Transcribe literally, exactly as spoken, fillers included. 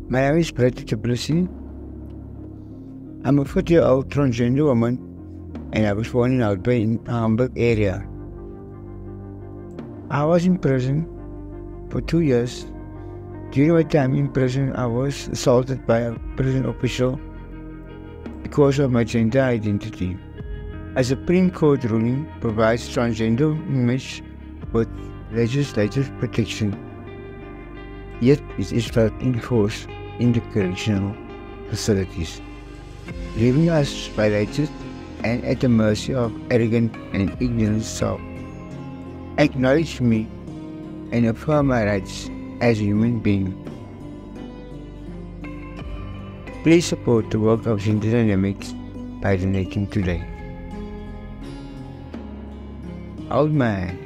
My name is Brithney. I'm a forty-year-old transgender woman, and I was born in Albay in the Hamburg area. I was in prison for two years. During my time in prison, I was assaulted by a prison official because of my gender identity. A Supreme Court ruling provides transgender image with legislative protection, yet it is not enforced in the correctional facilities, leaving us violated and at the mercy of arrogant and ignorant self. Acknowledge me and affirm my rights as a human being. Please support the work of Gender Dynamix by donating today. Hold my hand.